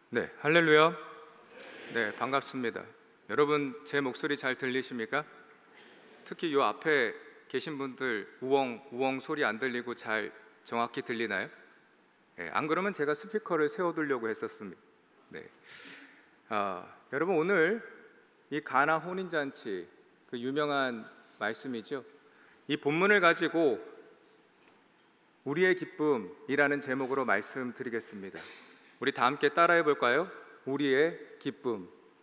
네, 할렐루야. 네, 반갑습니다. 여러분, 제 목소리 잘 들리십니까? 특히 요 앞에 계신 분들 우엉 소리 안 들리고 잘 정확히 들리나요? 네, 안 그러면 제가 스피커를 세워두려고 했었습니다. 네, 여러분, 오늘 이 가나 혼인잔치, 그 유명한 말씀이죠. 이 본문을 가지고 우리의 기쁨이라는 제목으로 말씀드리겠습니다. 우리 다 함께 따라해 볼까요? 우리의 기쁨.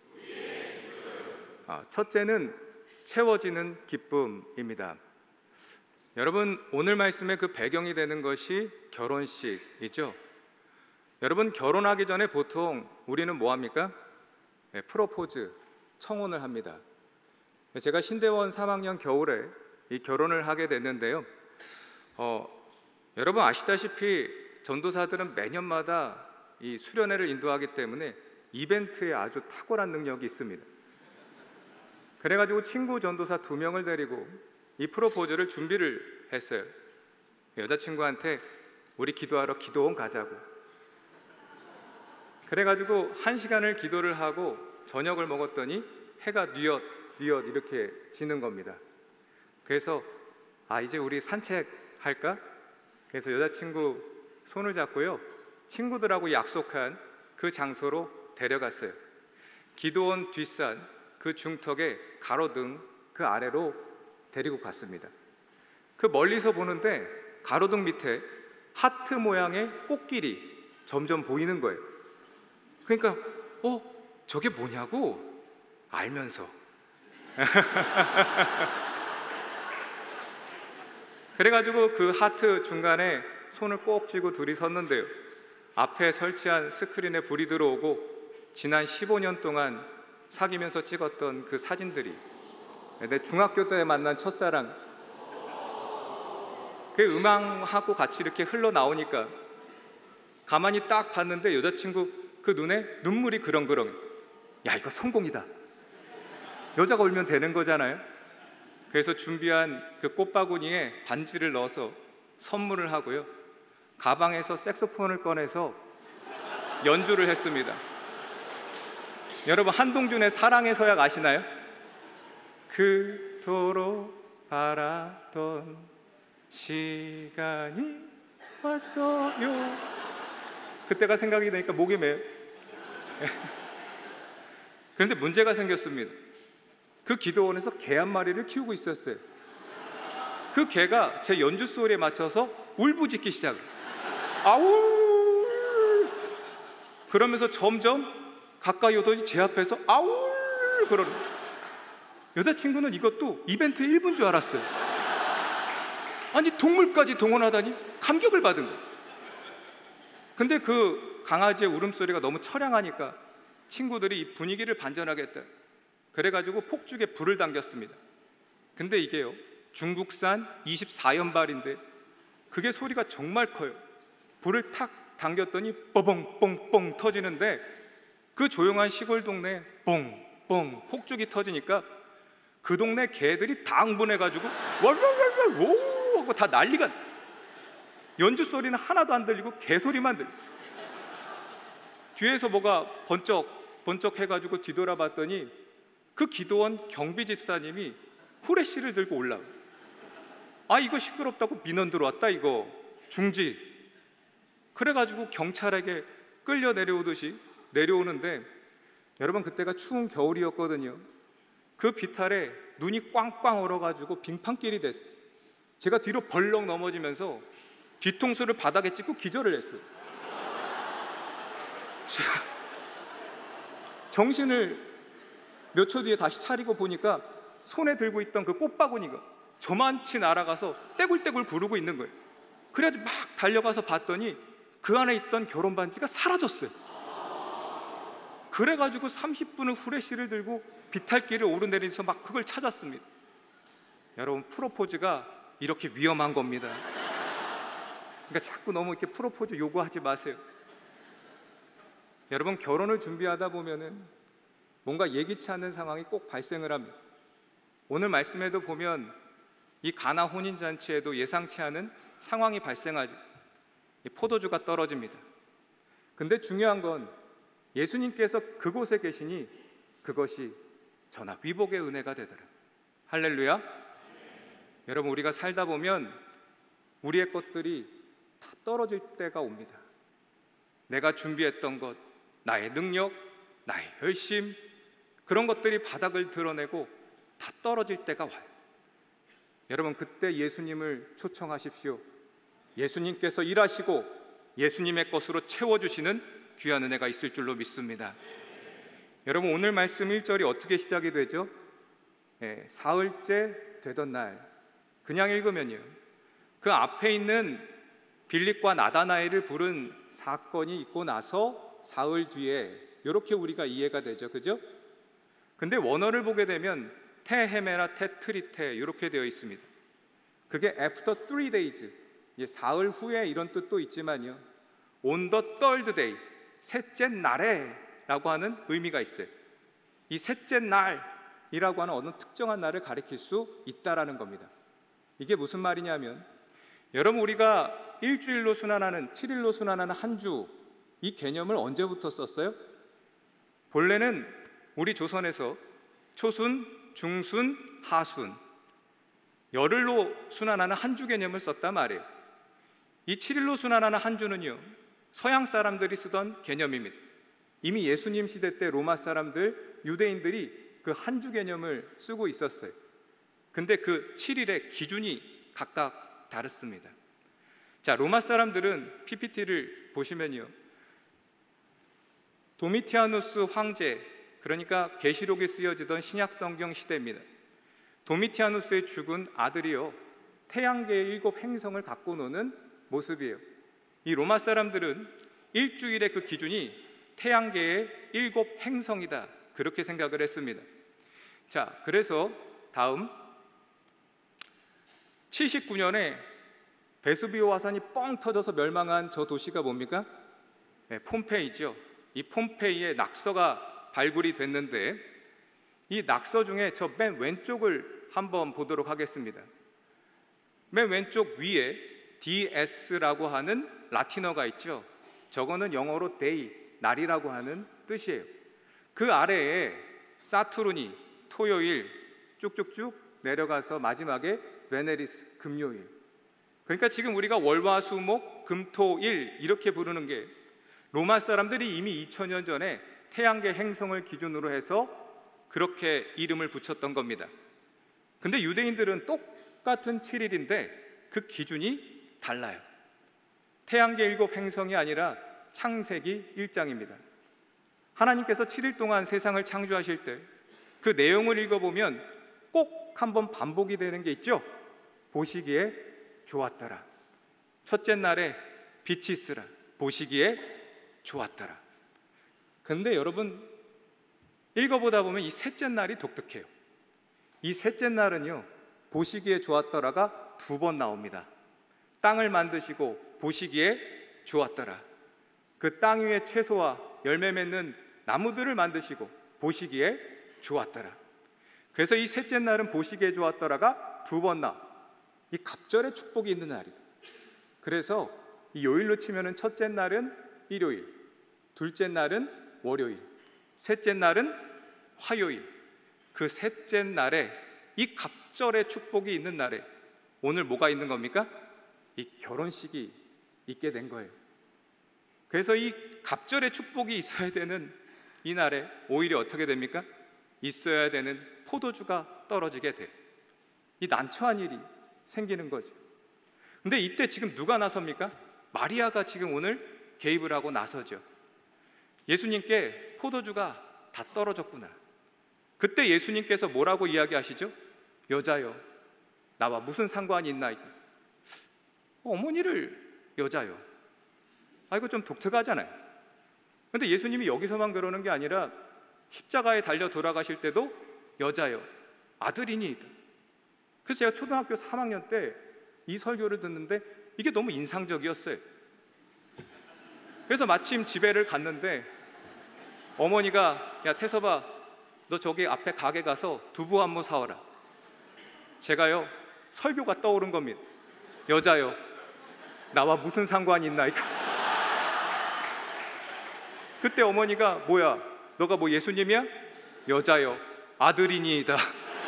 첫째는 채워지는 기쁨입니다. 여러분, 오늘 말씀의 그 배경이 되는 것이 결혼식이죠. 여러분, 결혼하기 전에 보통 우리는 뭐 합니까? 네, 프로포즈, 청혼을 합니다. 제가 신대원 3학년 겨울에 이 결혼을 하게 됐는데요. 여러분 아시다시피 전도사들은 매년마다 이 수련회를 인도하기 때문에 이벤트에 아주 탁월한 능력이 있습니다. 그래가지고 친구 전도사 2명을 데리고 이 프로포즈를 준비를 했어요. 여자친구한테 우리 기도하러 기도원 가자고. 그래가지고 1시간을 기도를 하고 저녁을 먹었더니 해가 뉘엿 이렇게 지는 겁니다. 그래서 이제 우리 산책할까? 그래서 여자친구 손을 잡고요, 친구들하고 약속한 그 장소로 데려갔어요. 기도원 뒷산 그 중턱에 가로등 그 아래로 데리고 갔습니다. 그 멀리서 보는데 가로등 밑에 하트 모양의 꽃길이 점점 보이는 거예요. 그러니까 저게 뭐냐고 알면서 그래가지고 그 하트 중간에 손을 꼭 쥐고 둘이 섰는데요, 앞에 설치한 스크린에 불이 들어오고 지난 15년 동안 사귀면서 찍었던 그 사진들이, 내 중학교 때 만난 첫사랑, 그 음악하고 같이 이렇게 흘러나오니까 가만히 딱 봤는데 여자친구 그 눈에 눈물이 그렁그렁. 야, 이거 성공이다. 여자가 울면 되는 거잖아요. 그래서 준비한 그 꽃바구니에 반지를 넣어서 선물을 하고요, 가방에서 색소폰을 꺼내서 연주를 했습니다. 여러분, 한동준의 사랑의 서약 아시나요? 그토록 바라던 시간이 왔어요. 그때가 생각이 나니까 목이 메요. 그런데 문제가 생겼습니다. 그 기도원에서 개 한 마리를 키우고 있었어요. 그 개가 제 연주 소리에 맞춰서 울부짖기 시작해요. 아울! 그러면서 점점 가까이 오더니 제 앞에서 아울! 그러는 거예요. 여자친구는 이것도 이벤트 1분 줄 알았어요. 아니, 동물까지 동원하다니 감격을 받은 거예요. 근데 그 강아지의 울음소리가 너무 처량하니까 친구들이 이 분위기를 반전하겠다, 그래가지고 폭죽에 불을 당겼습니다. 근데 이게요, 중국산 24연발인데 그게 소리가 정말 커요. 불을 탁 당겼더니 뻐벙 뻥뻥 터지는데 그 조용한 시골 동네에 뻥뻥 폭죽이 터지니까 그 동네 개들이 다 흥분해가지고 월월월월 오 하고 다 난리가. 연주 소리는 하나도 안 들리고 개소리만 들려. 뒤에서 뭐가 번쩍 해가지고 뒤돌아봤더니 그 기도원 경비 집사님이 후레쉬를 들고 올라와. 이거 시끄럽다고 민원 들어왔다, 이거 중지. 그래가지고 경찰에게 끌려 내려오듯이 내려오는데, 여러분 그때가 추운 겨울이었거든요. 그 비탈에 눈이 꽝꽝 얼어가지고 빙판길이 됐어요. 제가 뒤로 벌렁 넘어지면서 뒤통수를 바닥에 찍고 기절을 했어요. 제가 정신을 몇 초 뒤에 다시 차리고 보니까 손에 들고 있던 그 꽃바구니가 저만치 날아가서 떼굴떼굴 구르고 있는 거예요. 그래가지고 막 달려가서 봤더니 그 안에 있던 결혼 반지가 사라졌어요. 그래가지고 30분을 후레쉬를 들고 비탈길을 오르내리면서 막 그걸 찾았습니다. 여러분, 프로포즈가 이렇게 위험한 겁니다. 그러니까 자꾸 너무 이렇게 프로포즈 요구하지 마세요. 여러분, 결혼을 준비하다 보면은 뭔가 예기치 않은 상황이 꼭 발생을 합니다. 오늘 말씀에도 보면 이 가나 혼인잔치에도 예상치 않은 상황이 발생하죠. 포도주가 떨어집니다. 근데 중요한 건 예수님께서 그곳에 계시니 그것이 저나 위복의 은혜가 되더라. 할렐루야. 여러분, 우리가 살다 보면 우리의 것들이 다 떨어질 때가 옵니다. 내가 준비했던 것, 나의 능력, 나의 열심, 그런 것들이 바닥을 드러내고 다 떨어질 때가 와요. 여러분, 그때 예수님을 초청하십시오. 예수님께서 일하시고 예수님의 것으로 채워주시는 귀한 은혜가 있을 줄로 믿습니다. 여러분, 오늘 말씀 1절이 어떻게 시작이 되죠? 사흘째 되던 날, 그냥 읽으면요, 그 앞에 있는 빌립과 나다나엘을 부른 사건이 있고 나서 사흘 뒤에 이렇게 우리가 이해가 되죠, 그죠? 근데 원어를 보게 되면 테헤메라 테트리테 이렇게 되어 있습니다. 그게 after 3 days, 사흘 후에 이런 뜻도 있지만요, on the third day, 셋째 날에 라고 하는 의미가 있어요. 이 셋째 날이라고 하는 어느 특정한 날을 가리킬 수 있다라는 겁니다. 이게 무슨 말이냐면, 여러분, 우리가 일주일로 순환하는, 7일로 순환하는 한 주, 이 개념을 언제부터 썼어요? 본래는 우리 조선에서 초순, 중순, 하순, 열흘로 순환하는 한 주 개념을 썼단 말이에요. 이 7일로 순환하는 한 주는요, 서양 사람들이 쓰던 개념입니다. 이미 예수님 시대 때 로마 사람들, 유대인들이 그 한 주 개념을 쓰고 있었어요. 근데 그 7일의 기준이 각각 다릅니다. 자, 로마 사람들은 PPT를 보시면요, 도미티아누스 황제, 그러니까 계시록에 쓰여지던 신약 성경 시대입니다. 도미티아누스의 죽은 아들이요, 태양계의 7 행성을 갖고 노는 모습이에요. 이 로마 사람들은 일주일의 그 기준이 태양계의 7 행성이다, 그렇게 생각을 했습니다. 자, 그래서 다음 79년에 베수비오 화산이 뻥 터져서 멸망한 저 도시가 뭡니까? 폼페이죠. 이 폼페이에 낙서가 발굴이 됐는데, 이 낙서 중에 저 맨 왼쪽을 한번 보도록 하겠습니다. 맨 왼쪽 위에 DS라고 하는 라틴어가 있죠. 저거는 영어로 day, 날이라고 하는 뜻이에요. 그 아래에 사투르니, 토요일, 쭉쭉쭉 내려가서 마지막에 베네리스, 금요일. 그러니까 지금 우리가 월화수목 금토일 이렇게 부르는 게 로마 사람들이 이미 2000년 전에 태양계 행성을 기준으로 해서 그렇게 이름을 붙였던 겁니다. 근데 유대인들은 똑같은 7일인데 그 기준이 달라요. 태양계 7 행성이 아니라 창세기 1장입니다. 하나님께서 7일 동안 세상을 창조하실 때 그 내용을 읽어보면 꼭 한번 반복이 되는 게 있죠. 보시기에 좋았더라. 첫째 날에 빛이 있으라. 보시기에 좋았더라. 근데 여러분, 읽어보다 보면 이 셋째 날이 독특해요. 이 셋째 날은요, 보시기에 좋았더라가 2번 나옵니다. 땅을 만드시고 보시기에 좋았더라. 그 땅 위에 채소와 열매 맺는 나무들을 만드시고 보시기에 좋았더라. 그래서 이 셋째 날은 보시기에 좋았더라가 2번 나와. 이 갑절의 축복이 있는 날이다. 그래서 이 요일로 치면은 첫째 날은 일요일, 둘째 날은 월요일, 셋째 날은 화요일. 그 셋째 날에, 이 갑절의 축복이 있는 날에 오늘 뭐가 있는 겁니까? 이 결혼식이 있게 된 거예요. 그래서 이 갑절의 축복이 있어야 되는 이 날에 오히려 어떻게 됩니까? 있어야 되는 포도주가 떨어지게 돼요. 이 난처한 일이 생기는 거죠. 근데 이때 지금 누가 나섭니까? 마리아가 지금 오늘 개입을 하고 나서죠. 예수님께 포도주가 다 떨어졌구나. 그때 예수님께서 뭐라고 이야기하시죠? 여자여, 나와 무슨 상관이 있나이까? 어머니를 여자여. 이거 좀 독특하잖아요. 근데 예수님이 여기서만 그러는 게 아니라 십자가에 달려 돌아가실 때도 여자여, 아들이니이다. 그래서 제가 초등학교 3학년 때 이 설교를 듣는데 이게 너무 인상적이었어요. 그래서 마침 집에를 갔는데 어머니가, 야 태섭아, 너 저기 앞에 가게 가서 두부 한 모 사와라. 제가요, 설교가 떠오른 겁니다. 여자여, 나와 무슨 상관이 있나이까? 그때 어머니가 뭐야, 너가 뭐 예수님이야? 여자요, 아들이니이다.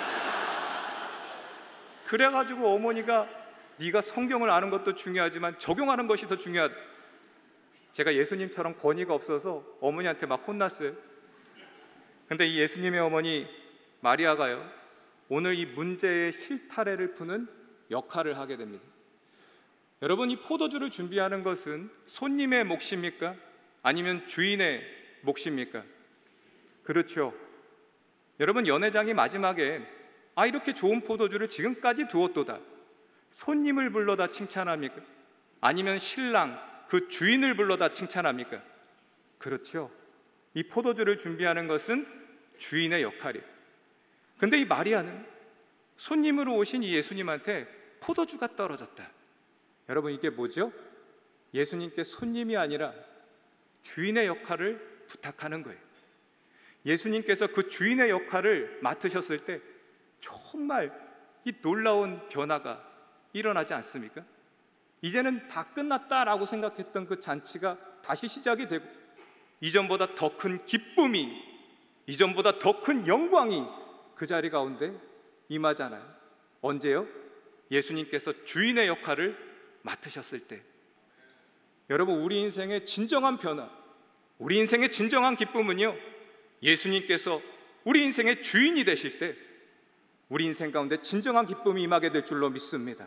그래가지고 어머니가 네가 성경을 아는 것도 중요하지만 적용하는 것이 더 중요하다. 제가 예수님처럼 권위가 없어서 어머니한테 막 혼났어요. 근데 이 예수님의 어머니 마리아가요, 오늘 이 문제의 실타래를 푸는 역할을 하게 됩니다. 여러분, 이 포도주를 준비하는 것은 손님의 몫입니까? 아니면 주인의 몫입니까? 그렇죠. 여러분, 연회장이 마지막에 이렇게 좋은 포도주를 지금까지 두었도다, 손님을 불러다 칭찬합니까? 아니면 신랑 그 주인을 불러다 칭찬합니까? 그렇죠. 이 포도주를 준비하는 것은 주인의 역할이에요. 근데 이 마리아는 손님으로 오신 이 예수님한테 포도주가 떨어졌다. 여러분, 이게 뭐죠? 예수님께 손님이 아니라 주인의 역할을 부탁하는 거예요. 예수님께서 그 주인의 역할을 맡으셨을 때 정말 이 놀라운 변화가 일어나지 않습니까? 이제는 다 끝났다라고 생각했던 그 잔치가 다시 시작이 되고, 이전보다 더 큰 기쁨이, 이전보다 더 큰 영광이 그 자리 가운데 임하잖아요. 언제요? 예수님께서 주인의 역할을 맡으셨을 때. 여러분, 우리 인생의 진정한 변화, 우리 인생의 진정한 기쁨은요, 예수님께서 우리 인생의 주인이 되실 때 우리 인생 가운데 진정한 기쁨이 임하게 될 줄로 믿습니다.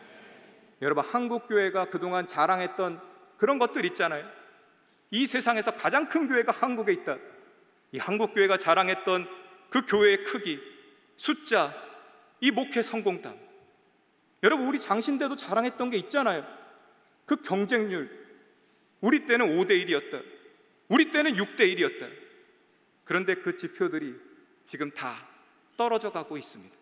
여러분, 한국교회가 그동안 자랑했던 그런 것들 있잖아요. 이 세상에서 가장 큰 교회가 한국에 있다. 이 한국교회가 자랑했던 그 교회의 크기, 숫자, 이 목회 성공담. 여러분, 우리 장신대도 자랑했던 게 있잖아요. 그 경쟁률. 우리 때는 5대1이었다. 우리 때는 6대1이었다. 그런데 그 지표들이 지금 다 떨어져 가고 있습니다.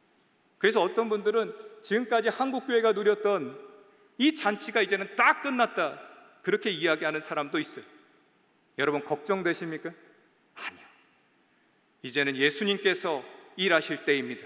그래서 어떤 분들은 지금까지 한국교회가 누렸던 이 잔치가 이제는 딱 끝났다, 그렇게 이야기하는 사람도 있어요. 여러분, 걱정되십니까? 아니요. 이제는 예수님께서 일하실 때입니다.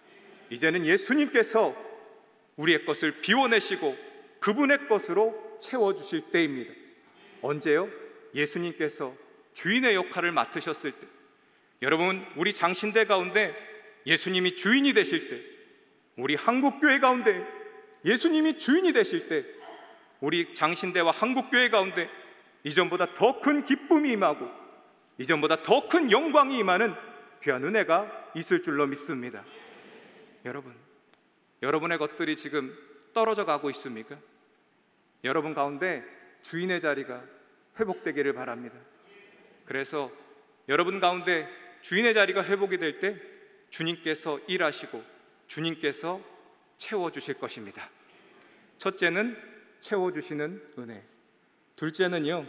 이제는 예수님께서 우리의 것을 비워내시고 그분의 것으로 채워주실 때입니다. 언제요? 예수님께서 주인의 역할을 맡으셨을 때. 여러분, 우리 장신대 가운데 예수님이 주인이 되실 때, 우리 한국교회 가운데 예수님이 주인이 되실 때, 우리 장신대와 한국교회 가운데 이전보다 더 큰 기쁨이 임하고 이전보다 더 큰 영광이 임하는 귀한 은혜가 있을 줄로 믿습니다. 여러분, 여러분의 것들이 지금 떨어져 가고 있습니까? 여러분 가운데 주인의 자리가 회복되기를 바랍니다. 그래서 여러분 가운데 주인의 자리가 회복이 될 때 주님께서 일하시고 주님께서 채워주실 것입니다. 첫째는 채워주시는 은혜, 둘째는요,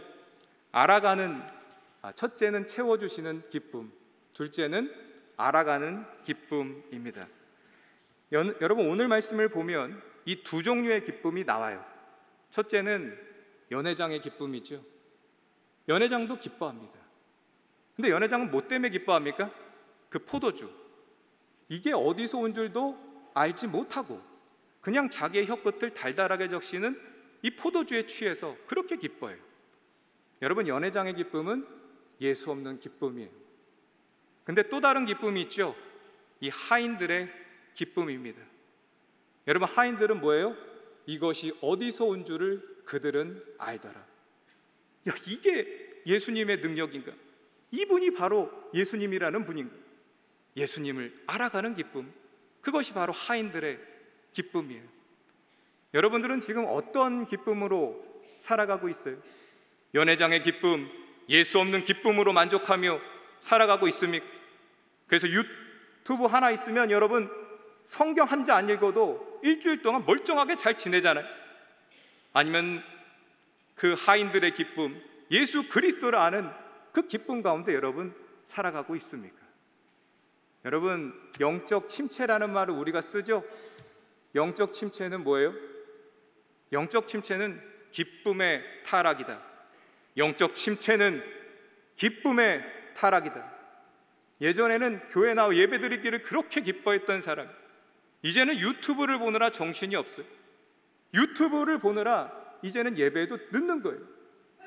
첫째는 채워주시는 기쁨, 둘째는 알아가는 기쁨입니다. 여러분, 오늘 말씀을 보면 이 두 종류의 기쁨이 나와요. 첫째는 연회장의 기쁨이죠. 연회장도 기뻐합니다. 근데 연회장은 뭐 때문에 기뻐합니까? 그 포도주, 이게 어디서 온 줄도 알지 못하고 그냥 자기의 혀끝을 달달하게 적시는 이 포도주에 취해서 그렇게 기뻐해요. 여러분, 연회장의 기쁨은 예수 없는 기쁨이에요. 근데 또 다른 기쁨이 있죠. 이 하인들의 기쁨입니다. 여러분, 하인들은 뭐예요? 이것이 어디서 온 줄을 그들은 알더라. 야, 이게 예수님의 능력인가? 이분이 바로 예수님이라는 분인가? 예수님을 알아가는 기쁨, 그것이 바로 하인들의 기쁨이에요. 여러분들은 지금 어떤 기쁨으로 살아가고 있어요? 연회장의 기쁨, 예수 없는 기쁨으로 만족하며 살아가고 있습니까? 그래서 유튜브 하나 있으면 여러분 성경 한 자 안 읽어도 일주일 동안 멀쩡하게 잘 지내잖아요. 아니면 그 하인들의 기쁨, 예수 그리스도를 아는 그 기쁨 가운데 여러분 살아가고 있습니까? 여러분, 영적 침체라는 말을 우리가 쓰죠. 영적 침체는 뭐예요? 영적 침체는 기쁨의 타락이다. 영적 침체는 기쁨의 타락이다. 예전에는 교회 나와 예배드리기를 그렇게 기뻐했던 사람, 이제는 유튜브를 보느라 정신이 없어요. 유튜브를 보느라 이제는 예배에도 늦는 거예요.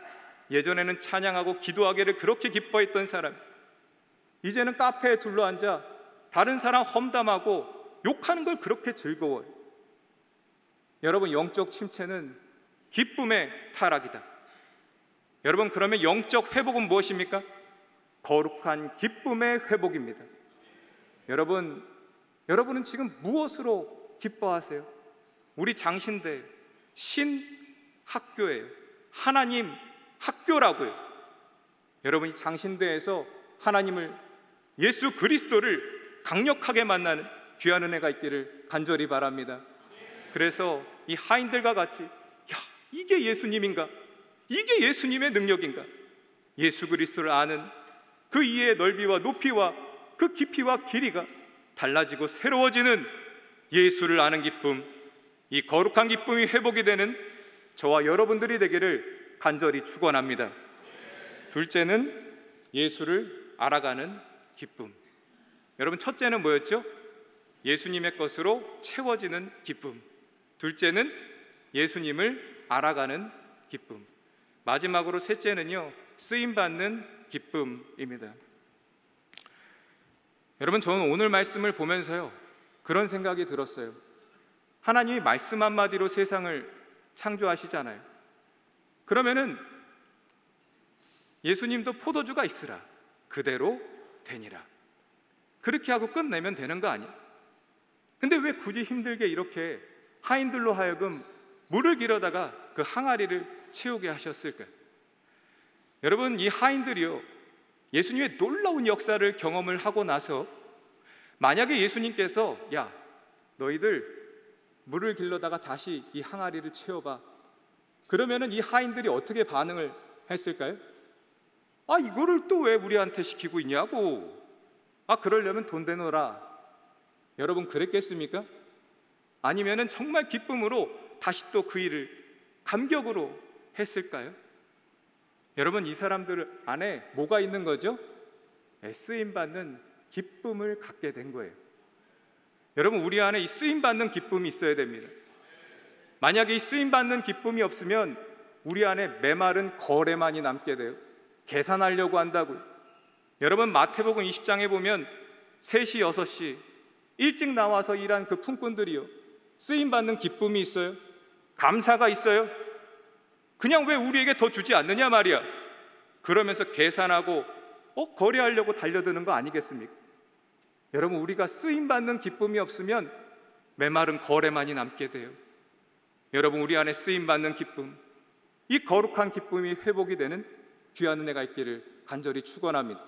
예전에는 찬양하고 기도하기를 그렇게 기뻐했던 사람, 이제는 카페에 둘러앉아 다른 사람 험담하고 욕하는 걸 그렇게 즐거워요. 여러분, 영적 침체는 기쁨의 타락이다. 여러분, 그러면 영적 회복은 무엇입니까? 거룩한 기쁨의 회복입니다. 여러분은 지금 무엇으로 기뻐하세요? 우리 장신대 신학교예요. 하나님 학교라고요. 여러분, 이 장신대에서 하나님을, 예수 그리스도를 강력하게 만나는 귀한 은혜가 있기를 간절히 바랍니다. 그래서 이 하인들과 같이, 야, 이게 예수님인가? 이게 예수님의 능력인가? 예수 그리스도를 아는 그 이해의 넓이와 높이와 그 깊이와 길이가 달라지고 새로워지는 예수를 아는 기쁨, 이 거룩한 기쁨이 회복이 되는 저와 여러분들이 되기를 간절히 축원합니다. 둘째는 예수를 알아가는 기쁨. 여러분, 첫째는 뭐였죠? 예수님의 것으로 채워지는 기쁨. 둘째는 예수님을 알아가는 기쁨. 마지막으로 셋째는요, 쓰임받는 기쁨입니다. 여러분, 저는 오늘 말씀을 보면서요, 그런 생각이 들었어요. 하나님이 말씀 한마디로 세상을 창조하시잖아요. 그러면은 예수님도 포도주가 있으라 그대로 되니라, 그렇게 하고 끝내면 되는 거 아니에요? 근데 왜 굳이 힘들게 이렇게 하인들로 하여금 물을 길어다가 그 항아리를 채우게 하셨을까요? 여러분, 이 하인들이요, 예수님의 놀라운 역사를 경험을 하고 나서 만약에 예수님께서, 야, 너희들 물을 길러다가 다시 이 항아리를 채워봐, 그러면은 이 하인들이 어떻게 반응을 했을까요? 아, 이거를 또 왜 우리한테 시키고 있냐고. 아, 그러려면 돈 내놓으라. 여러분, 그랬겠습니까? 아니면은 정말 기쁨으로 다시 또 그 일을 감격으로 했을까요? 여러분, 이 사람들 안에 뭐가 있는 거죠? 쓰임받는 기쁨을 갖게 된 거예요. 여러분, 우리 안에 이 쓰임받는 기쁨이 있어야 됩니다. 만약에 이 쓰임받는 기쁨이 없으면 우리 안에 메마른 거래만이 남게 돼요. 계산하려고 한다고요. 여러분, 마태복음 20장에 보면 3시, 6시 일찍 나와서 일한 그 품꾼들이요, 쓰임받는 기쁨이 있어요? 감사가 있어요? 그냥 왜 우리에게 더 주지 않느냐 말이야. 그러면서 계산하고 거래하려고 달려드는 거 아니겠습니까? 여러분, 우리가 쓰임받는 기쁨이 없으면 메마른 거래만이 남게 돼요. 여러분, 우리 안에 쓰임받는 기쁨, 이 거룩한 기쁨이 회복이 되는 귀한 은혜가 있기를 간절히 축원합니다.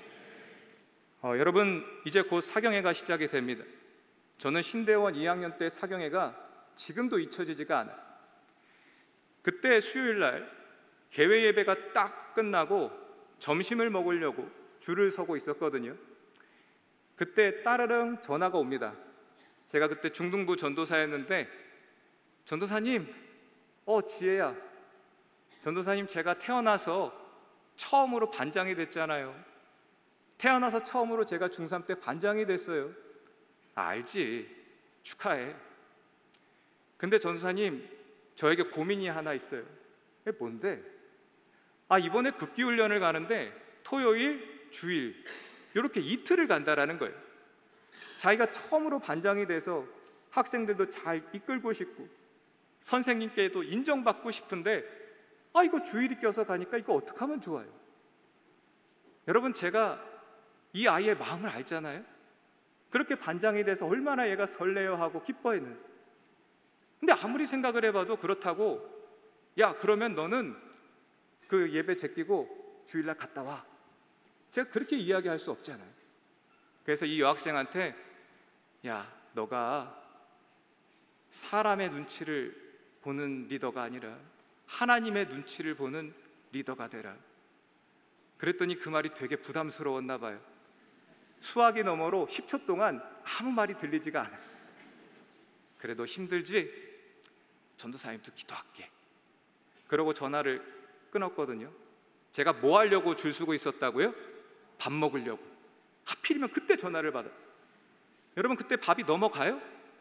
여러분, 이제 곧 사경회가 시작이 됩니다. 저는 신대원 2학년 때 사경회가 지금도 잊혀지지가 않아요. 그때 수요일 날 개회 예배가 딱 끝나고 점심을 먹으려고 줄을 서고 있었거든요. 그때 따르릉 전화가 옵니다. 제가 그때 중등부 전도사였는데, 전도사님, 지혜야, 전도사님, 제가 태어나서 처음으로 반장이 됐잖아요. 태어나서 처음으로 제가 중3 때 반장이 됐어요. 알지, 축하해. 근데 전도사님, 저에게 고민이 하나 있어요. 뭔데? 이번에 극기훈련을 가는데 토요일, 주일 이렇게 이틀을 간다라는 거예요. 자기가 처음으로 반장이 돼서 학생들도 잘 이끌고 싶고 선생님께도 인정받고 싶은데, 이거 주일이 껴서 가니까 이거 어떻게 하면 좋아요? 여러분, 제가 이 아이의 마음을 알잖아요. 그렇게 반장이 돼서 얼마나 얘가 설레어하고 기뻐했는지. 근데 아무리 생각을 해봐도 그렇다고, 야, 그러면 너는 그 예배 제끼고 주일날 갔다 와, 제가 그렇게 이야기할 수 없잖아요. 그래서 이 여학생한테, 야, 너가 사람의 눈치를 보는 리더가 아니라 하나님의 눈치를 보는 리더가 되라. 그랬더니 그 말이 되게 부담스러웠나 봐요. 수화기 너머로 10초 동안 아무 말이 들리지가 않아요. 그래도 힘들지? 전도사님도 기도할게. 그러고 전화를 끊었거든요. 제가 뭐 하려고 줄 서고 있었다고요? 밥 먹으려고. 하필이면 그때 전화를 받아요. 여러분, 그때 밥이 넘어가요?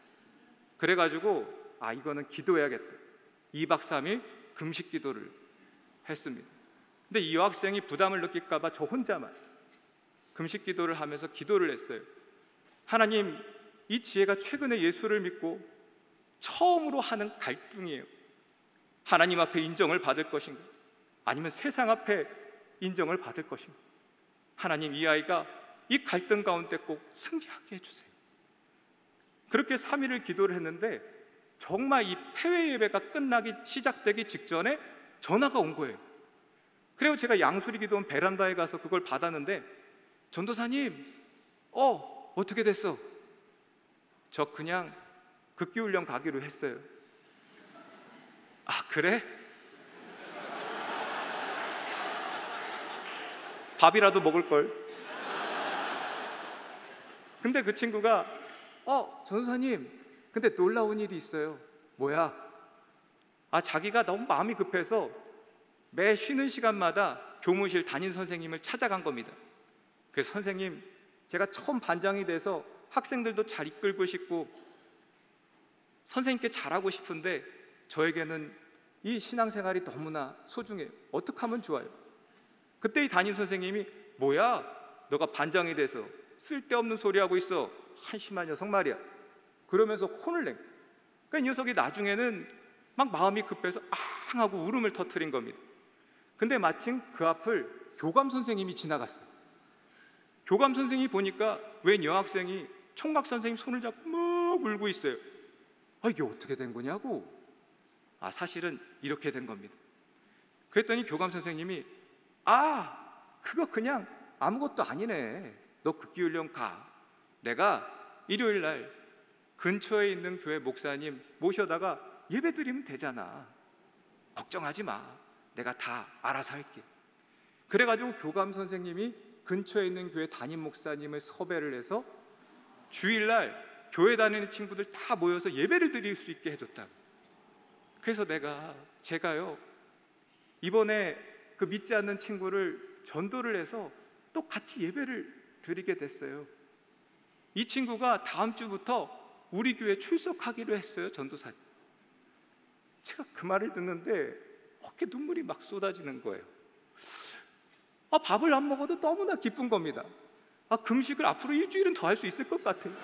그래가지고 이거는 기도해야겠다. 2박 3일 금식 기도를 했습니다. 근데 이 여학생이 부담을 느낄까 봐 저 혼자만 금식 기도를 하면서 기도를 했어요. 하나님, 이 지혜가 최근에 예수를 믿고 처음으로 하는 갈등이에요. 하나님 앞에 인정을 받을 것인가, 아니면 세상 앞에 인정을 받을 것인가. 하나님, 이 아이가 이 갈등 가운데 꼭 승리하게 해주세요. 그렇게 3일을 기도를 했는데 정말 이 폐회 예배가 시작되기 직전에 전화가 온 거예요. 그래서 제가 양수리 기도원 베란다에 가서 그걸 받았는데, 전도사님, 어떻게 됐어? 저 그냥 극기훈련 가기로 했어요. 아, 그래? 밥이라도 먹을 걸. 근데 그 친구가 전도사님, 근데 놀라운 일이 있어요. 뭐야? 자기가 너무 마음이 급해서 매 쉬는 시간마다 교무실 담임 선생님을 찾아간 겁니다. 그래서 선생님, 제가 처음 반장이 돼서 학생들도 잘 이끌고 싶고 선생님께 잘하고 싶은데 저에게는 이 신앙생활이 너무나 소중해요. 어떻게 하면 좋아요? 그때 이 담임 선생님이, 뭐야, 너가 반장이 돼서 쓸데없는 소리 하고 있어, 한심한 녀석 말이야, 그러면서 혼을 낸 거예요. 그러니까 이 녀석이 나중에는 막 마음이 급해서 앙 하고 울음을 터뜨린 겁니다. 근데 마침 그 앞을 교감 선생님이 지나갔어요. 교감 선생님이 보니까 웬 여학생이 총각 선생님 손을 잡고 막 울고 있어요. 이게 어떻게 된 거냐고. 사실은 이렇게 된 겁니다. 그랬더니 교감 선생님이, 그거 그냥 아무것도 아니네, 너 극기훈련 가, 내가 일요일 날 근처에 있는 교회 목사님 모셔다가 예배 드리면 되잖아, 걱정하지 마, 내가 다 알아서 할게. 그래가지고 교감 선생님이 근처에 있는 교회 담임 목사님을 섭외를 해서 주일날 교회 다니는 친구들 다 모여서 예배를 드릴 수 있게 해줬다. 그래서 제가요 이번에 그 믿지 않는 친구를 전도를 해서 또 같이 예배를 드리게 됐어요. 이 친구가 다음 주부터 우리 교회 출석하기로 했어요, 전도사. 제가 그 말을 듣는데 어깨 눈물이 막 쏟아지는 거예요. 밥을 안 먹어도 너무나 기쁜 겁니다. 금식을 앞으로 일주일은 더 할 수 있을 것 같아요.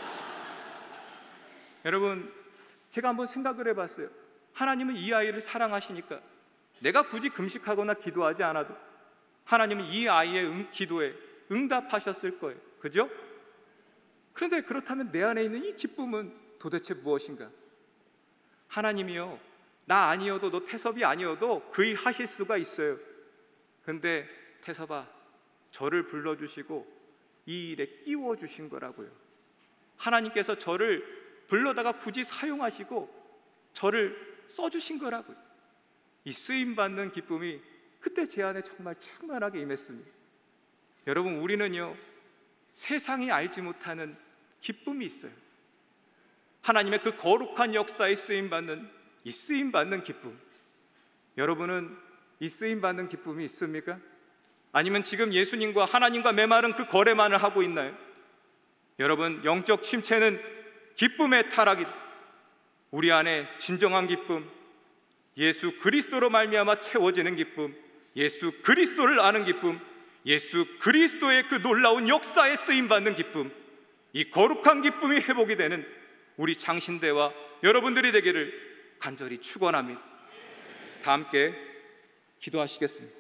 여러분, 제가 한번 생각을 해봤어요. 하나님은 이 아이를 사랑하시니까 내가 굳이 금식하거나 기도하지 않아도 하나님은 이 아이의 기도에 응답하셨을 거예요. 그죠? 그런데 그렇다면 내 안에 있는 이 기쁨은 도대체 무엇인가? 하나님이요, 나 아니어도, 너 태섭이 아니어도 그 일 하실 수가 있어요. 근데 태섭아, 저를 불러주시고 이 일에 끼워주신 거라고요. 하나님께서 저를 불러다가 굳이 사용하시고 저를 써주신 거라고요. 이 쓰임받는 기쁨이 그때 제 안에 정말 충만하게 임했습니다. 여러분, 우리는요 세상이 알지 못하는 기쁨이 있어요. 하나님의 그 거룩한 역사에 쓰임받는 이 쓰임받는 기쁨, 여러분은 이 쓰임받는 기쁨이 있습니까? 아니면 지금 예수님과 하나님과 메마른 그 거래만을 하고 있나요? 여러분, 영적 침체는 기쁨의 타락이다. 우리 안에 진정한 기쁨, 예수 그리스도로 말미암아 채워지는 기쁨, 예수 그리스도를 아는 기쁨, 예수 그리스도의 그 놀라운 역사에 쓰임받는 기쁨, 이 거룩한 기쁨이 회복이 되는 우리 장신대와 여러분들이 되기를 간절히 축원합니다. 다 함께 기도하시겠습니다.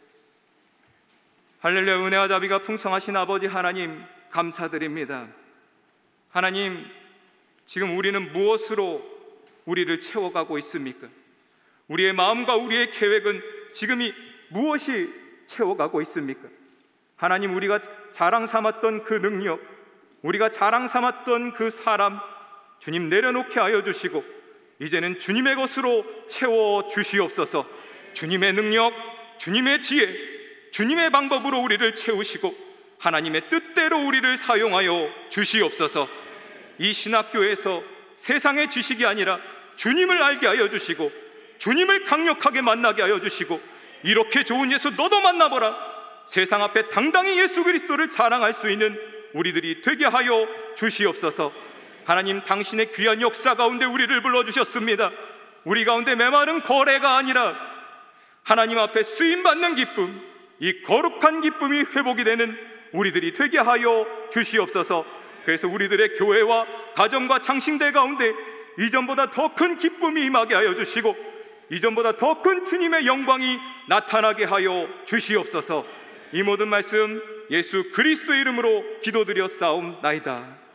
할렐루야. 은혜와 자비가 풍성하신 아버지 하나님, 감사드립니다. 하나님, 지금 우리는 무엇으로 우리를 채워가고 있습니까? 우리의 마음과 우리의 계획은 지금 무엇이 채워가고 있습니까? 하나님, 우리가 자랑 삼았던 그 능력, 우리가 자랑 삼았던 그 사람, 주님 내려놓게 하여 주시고 이제는 주님의 것으로 채워 주시옵소서. 주님의 능력, 주님의 지혜, 주님의 방법으로 우리를 채우시고 하나님의 뜻대로 우리를 사용하여 주시옵소서. 이 신학교에서 세상의 지식이 아니라 주님을 알게 하여 주시고 주님을 강력하게 만나게 하여 주시고, 이렇게 좋은 예수 너도 만나보라, 세상 앞에 당당히 예수 그리스도를 자랑할 수 있는 우리들이 되게 하여 주시옵소서. 하나님, 당신의 귀한 역사 가운데 우리를 불러주셨습니다. 우리 가운데 메마른 거래가 아니라 하나님 앞에 쓰임받는 기쁨, 이 거룩한 기쁨이 회복이 되는 우리들이 되게 하여 주시옵소서. 그래서 우리들의 교회와 가정과 장신대 가운데 이전보다 더 큰 기쁨이 임하게 하여 주시고 이전보다 더 큰 주님의 영광이 나타나게 하여 주시옵소서. 이 모든 말씀 예수 그리스도의 이름으로 기도드려 싸움나이다.